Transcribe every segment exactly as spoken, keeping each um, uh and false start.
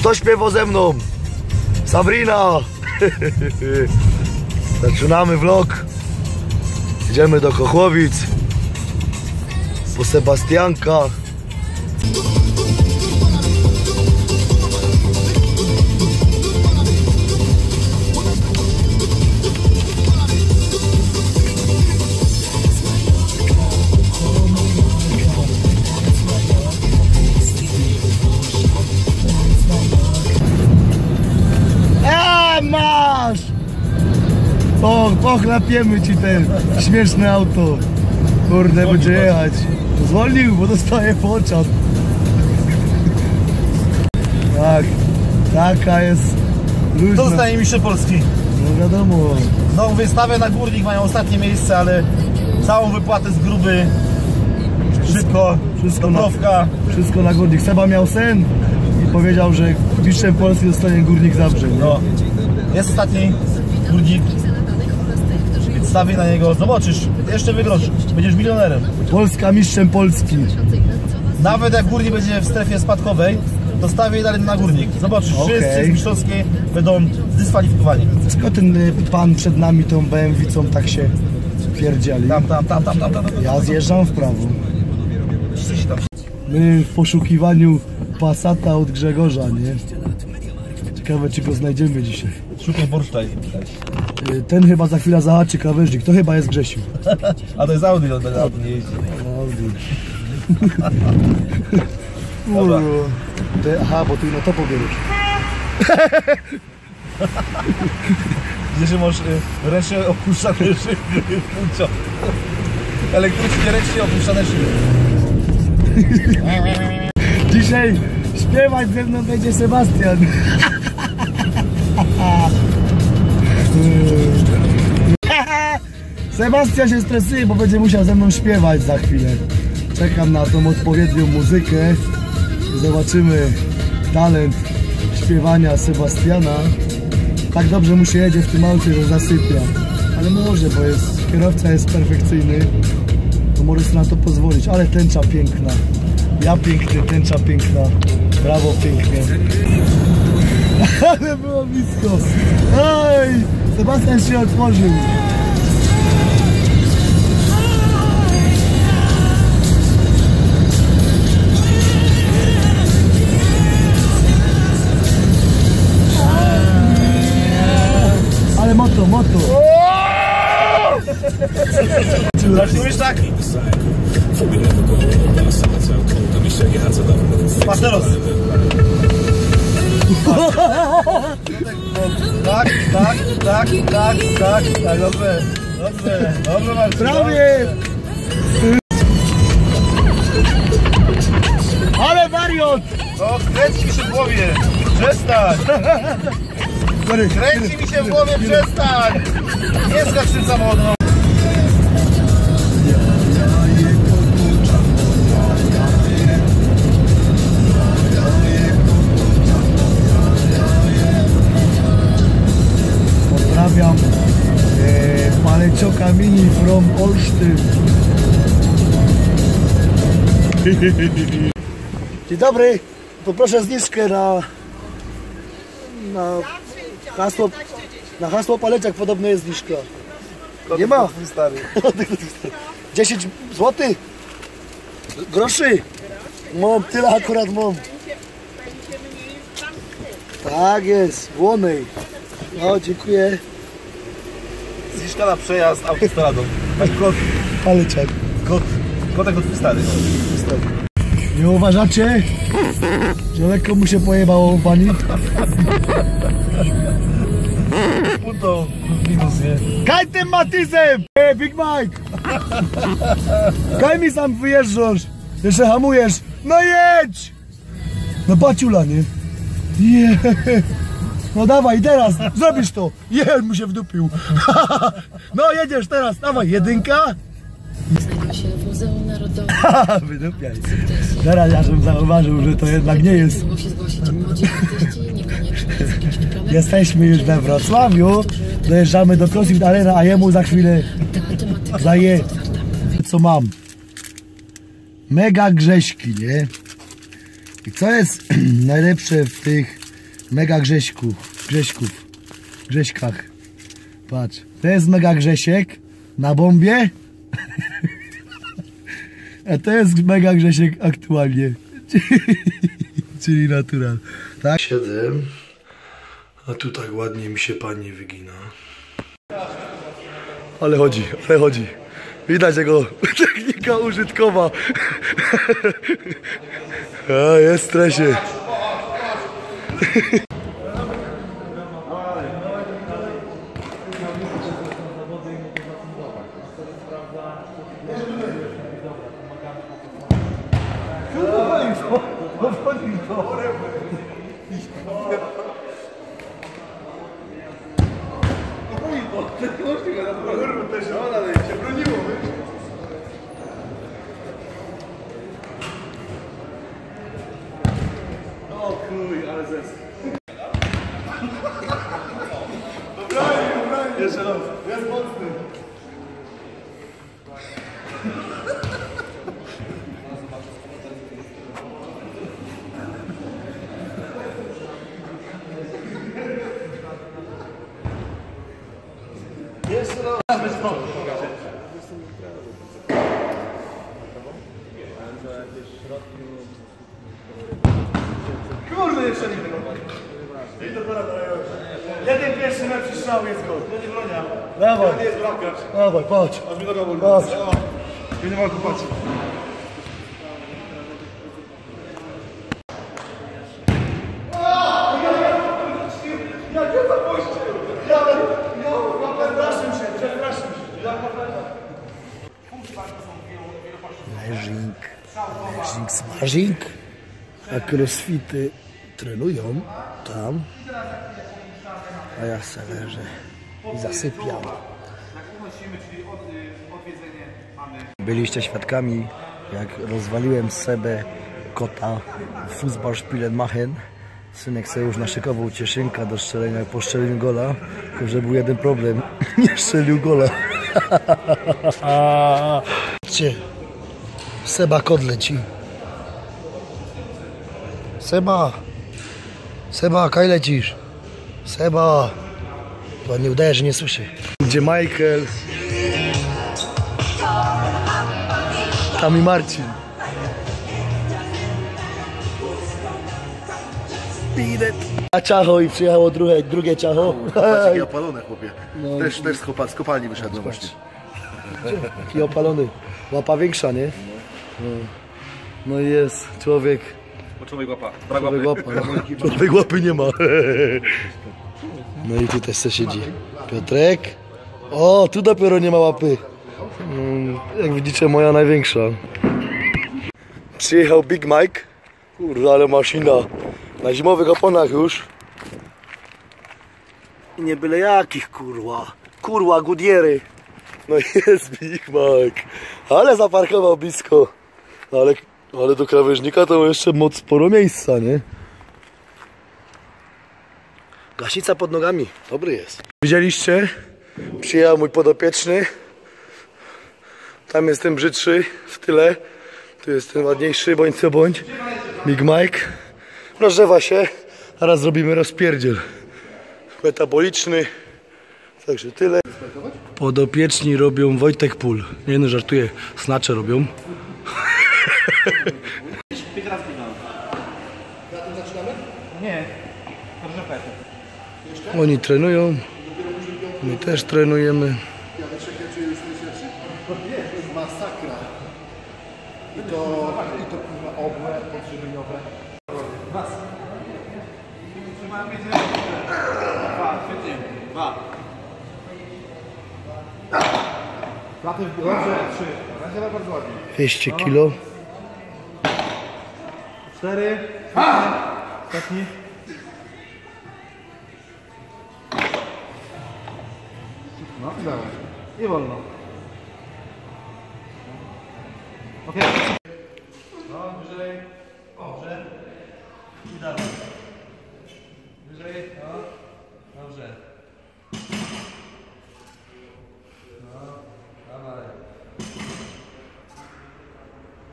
Kto śpiewa ze mną? Sabrina! Zaczynamy vlog. Idziemy do Kochłowic po Sebastianka. Masz! O, pochlapiemy ci ten śmieszne auto. Kurde, będzie jechać. Zwolnił, bo dostaje po oczach. Tak, taka jest luźna. Kto zostaje mistrzem Polski? No wiadomo. No wystawę na Górnik mają ostatnie miejsce, ale całą wypłatę z gruby. Szybko, Wszystko na, wszystko na Górnik. Seba miał sen i powiedział, że mistrzem Polski zostanie Górnik Zabrze. No. Jest ostatni Górnik, więc stawię na niego, zobaczysz, jeszcze wygrasz, będziesz milionerem. Polska mistrzem Polski. Nawet jak Górnik będzie w strefie spadkowej, to stawię dalej na Górnik. Zobaczysz, okay. Wszyscy z mistrzowskiej będą zdyskwalifikowani. Skąd ten pan przed nami tą B M W-cą tak się pierdziali? Tam, tam, tam, tam, tam, tam, tam. Ja zjeżdżam w prawo. My w poszukiwaniu Passata od Grzegorza, nie? Ciekawe, czy go znajdziemy dzisiaj. Szukaj Borsztaj. Ten chyba za chwilę zahaczy krawężnik. To chyba jest Grzesiu. A to jest Audi, on ten Audi nie jeździ. Audi. Te, aha, bo ty no to powiesz. Wiesz, że masz y, ręcznie opuszczane szyby płcio. Elektrycznie ręcznie opuszczane szyby. Dzisiaj śpiewać ze mną będzie Sebastian. Sebastian się stresuje, bo będzie musiał ze mną śpiewać za chwilę. Czekam na tą odpowiednią muzykę. Zobaczymy talent śpiewania Sebastiana. Tak dobrze mu się jedzie w tym aucie, że zasypia. Ale może, bo jest, kierowca jest perfekcyjny. To może sobie na to pozwolić. Ale tęcza piękna. Ja piękny, tęcza piękna. Brawo, pięknie. Ale było blisko. Ej, Sebastian się otworzył. Ale moto, moto. Zaczniesz tak? Pasteros. Tak, tak, tak, tak, tak, tak, dobrze, dobrze, dobrze Marcin. Prawie! Ale wariot! O, kręci mi się w głowie, przestań! Kręci mi się w głowie, przestań! Nie skacz tym samochodem. Pozdrawiam e, Palecioka Mini from Olsztyn. Dzień dobry, poproszę zniżkę na, na hasło, na hasło Paleciak podobno jest zniżka. Nie ma? dziesięć złotych? Groszy? Mam, tyle akurat mam. Tak jest, w Łonej. No, dziękuję. Zniżka na przejazd autostradą. Tak, kot. Paleciak. Kot. Kotek od stary. Nie uważacie, że lekko mu się pojebało pani? Punto minus, nie? Kaj tym Matizem! Hey, Big Mike! Kaj mi sam wyjeżdżasz! Jeszcze hamujesz! No jedź! No baciula, nie? Yeah. No dawaj, teraz! Zrobisz to! Jej, mu się wdupił! No jedziesz teraz! Dawaj, jedynka! Znajduje się w Muzeum Narodowym. Wydupiaj. Teraz ja żebym zauważył, że to jednak nie jest. Jesteśmy już we Wrocławiu. Dojeżdżamy do CrossFit Arena, a jemu za chwilę zaje. Co mam? Mega grześki, nie? I co jest najlepsze w tych Mega Grześku, Grześków, Grześkach. Patrz, to jest Mega Grzesiek na bombie, a to jest Mega Grzesiek aktualnie, czyli natural. Tak? Siedzę, a tu tak ładnie mi się pani wygina. Ale chodzi, ale chodzi. Widać jego technika użytkowa. A, jest w stresie. Jeszcze raz. Jest mocny. Jeszcze raz. Bez prądu. Kurde, jeszcze nie tego. I to teraz jeden pierwszy lepszy strzał jest gol. To nie bronia. Dawaj, To nie jest bramkarz. dawaj, patrz. Aż mi noga boli. Patrz. Ja nie mogę patrzeć. Leżing, leżing, smażing, a crossfity trenują tam, a ja se leżę i zasypiam. Byliście świadkami, jak rozwaliłem sobie kota w Fußballspielen machen. Synek sobie już naszykował cieszynka do strzelenia po strzeleniu gola, tylko że był jeden problem, nie strzelił gola. Cie. Seba kod leci. Seba. Seba, kaj lecisz? Seba. Ładnie udaje, że nie słyszy. Gdzie Michael? Tam i Marcin. Bidet. A ciacho i przyjechało drugie, drugie ciacho. Patrz, jakie opalone, chłopie. No, też też z, kopa, z kopalni wyszedłem właśnie. Taki opalony. Łapa większa, nie? No, no i jest człowiek. Bo człowiek łapa. Brak Człowiek łapy. łapa. Człowiek łapy nie ma. No i tutaj se siedzi Piotrek. O, tu dopiero nie ma łapy. Mm, jak widzicie, moja największa. Przyjechał Big Mike. Kurde, ale maszyna. Na zimowych oponach już. I nie byle jakich, kurwa. Kurwa, Goodyery. No jest Big Mike. Ale zaparkował blisko. Ale, ale do krawężnika to jeszcze moc sporo miejsca, nie? Gaśnica pod nogami. Dobry jest. Widzieliście? Przyjechał mój podopieczny. Tam jest ten brzydszy w tyle. Tu jest ten ładniejszy, bądź co bądź. Big Mike. Rozgrzewa się. Teraz zrobimy rozpierdziel. Metaboliczny. Także tyle. Podopieczni robią Wojtek Pól. Nie no, żartuję. Snacze robią. Nie. Oni trenują. My też trenujemy. Masakra. I to, i to kurwa obłe, podżywieniowe. Raz. Trzymałem więcej. Dwa, świetnie. Dwa. Platy w górze, trzy. Będzie bardzo ładnie. dwieście kilo. Cztery. Ostatni. No i dawaj. I wolno. Okej. Okay. No, wyżej. Dobrze. I dalej. Wyżej. No. Dobrze. No. Dawaj.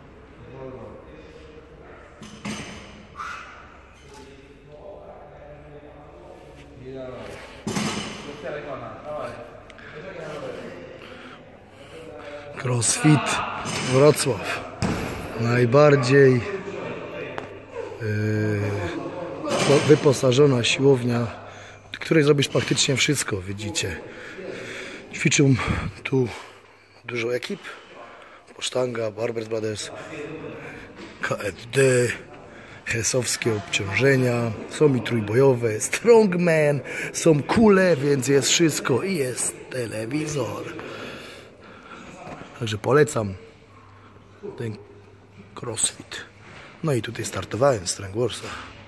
Wolno. CrossFit Wrocław. Najbardziej yy, wyposażona siłownia, w której zrobisz praktycznie wszystko, widzicie. Ćwiczą tu dużo ekip. Sztanga, Barbers Brothers, K F D, hesowskie obciążenia, są i trójbojowe, strongman, są kule, więc jest wszystko i jest telewizor. Także polecam ten CrossFit. No i tutaj startowałem w Strong Warsa.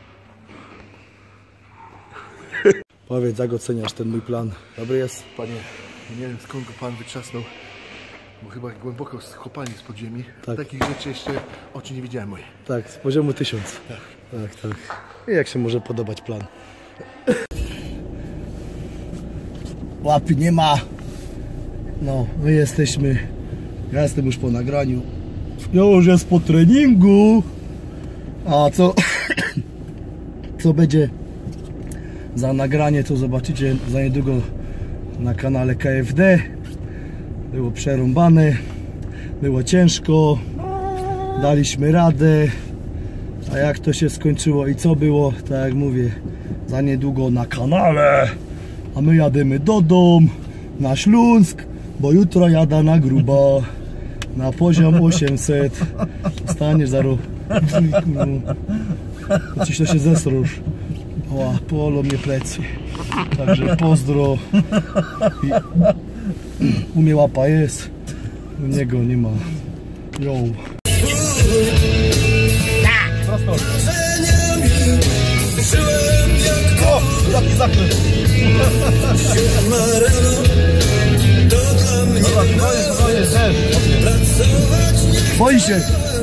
Powiedz, jak oceniasz ten mój plan? Dobry jest? Panie, nie wiem skąd go pan wytrzasnął, bo chyba głęboko z kopalni spod ziemi. Tak. Takich rzeczy jeszcze oczy nie widziałem moje. Tak, z poziomu tysiąc. Tak. tak, tak. I jak się może podobać plan? Łapy nie ma. No, my jesteśmy. Ja jestem już po nagraniu. Ja już jest po treningu. A co? Co będzie za nagranie, to zobaczycie za niedługo na kanale K F D. Było przerąbane, było ciężko, daliśmy radę, a jak to się skończyło i co było, tak jak mówię, za niedługo na kanale, a my jademy do domu, na Śląsk, bo jutro jada na grubo, na poziom osiemset, staniesz zaro, coś to się zesrusz, o, polo mnie plecy, także pozdro. I u mnie łapa jest, u niego nie ma. Yo. O, jaki zakręt! Dobra, spokojnie, spokojnie, też. Boi się.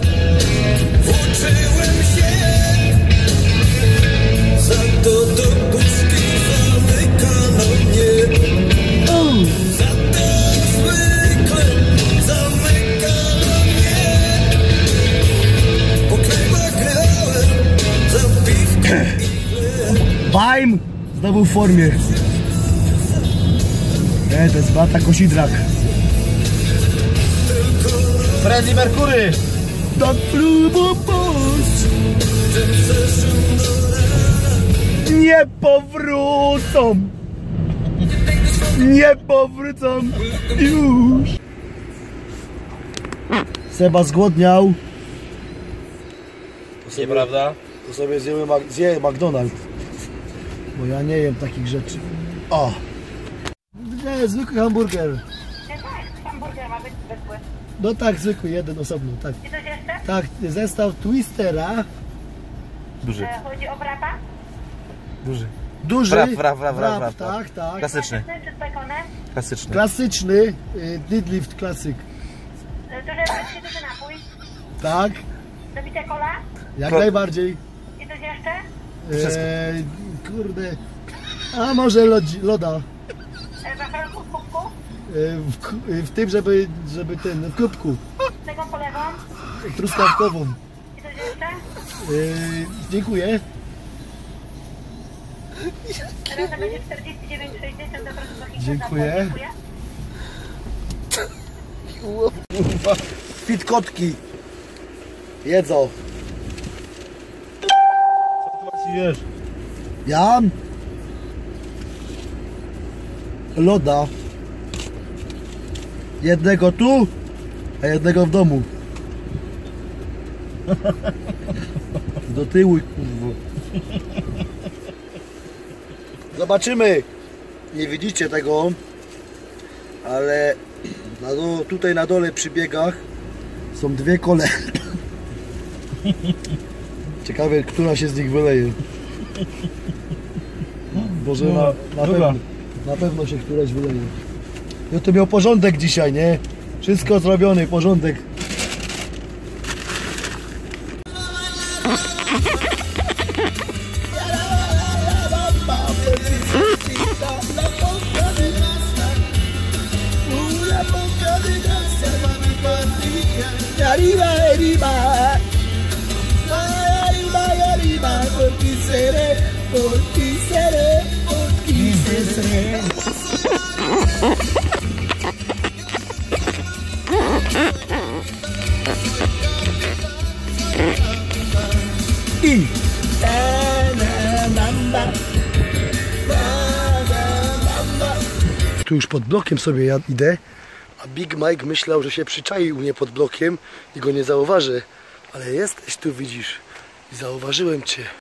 Bajm znowu w formie. Nie, to jest Bata Kosidrak. Freddie Mercury! Do klubu puść. Nie powrócą. Nie powrócą już. Seba zgłodniał. Nieprawda? To sobie zjemy Mac zje McDonald's. Bo ja nie jem takich rzeczy. O! Nie, zwykły hamburger. Nie, tak, hamburger ma być zwykły. No tak, zwykły, jeden osobny, tak. I coś jeszcze? Tak, zestaw Twistera. Duży. E, chodzi o wrapa? Duży. Duży. Wrap, wrap, wrap, wrap, wrap. tak, tak. Klasyczny. Klasyczny czy z bekonem? Klasyczny. Klasyczny, y, deadlift klasyk. E, duży czy duży napój? Tak, Dobicie kola? jak Ko- najbardziej. I coś jeszcze? Wszystko. E, kurde. A może lodzi, loda. E, wafelku w kubku? E, w, ku- w tym, żeby, żeby ten, w kubku. Tego polewą? Truskawkową. I coś jeszcze? E, dziękuję. Teraz to będzie czterdzieści dziewięć sześćdziesiąt do proszę Dziękuję. Fit kotki. Jedzą. Wiesz. Ja? Loda. Jednego tu, a jednego w domu. Do tyłu, kurwa. Zobaczymy. Nie widzicie tego, ale na do, tutaj na dole przy biegach są dwie kole. Ciekawe, która się z nich wyleje. Boże, na, na, pewno, na pewno się któraś wyleje. Ja to miał porządek dzisiaj, nie? Wszystko zrobione, porządek. Arriba, arriba, arriba, arriba, por ti seré, por ti seré, por ti seré. tu już pod blokiem sobie ja idę, a Big Mike myślał, że się przyczai u mnie pod blokiem i go nie zauważy. Ale jesteś tu, widzisz, i zauważyłem cię.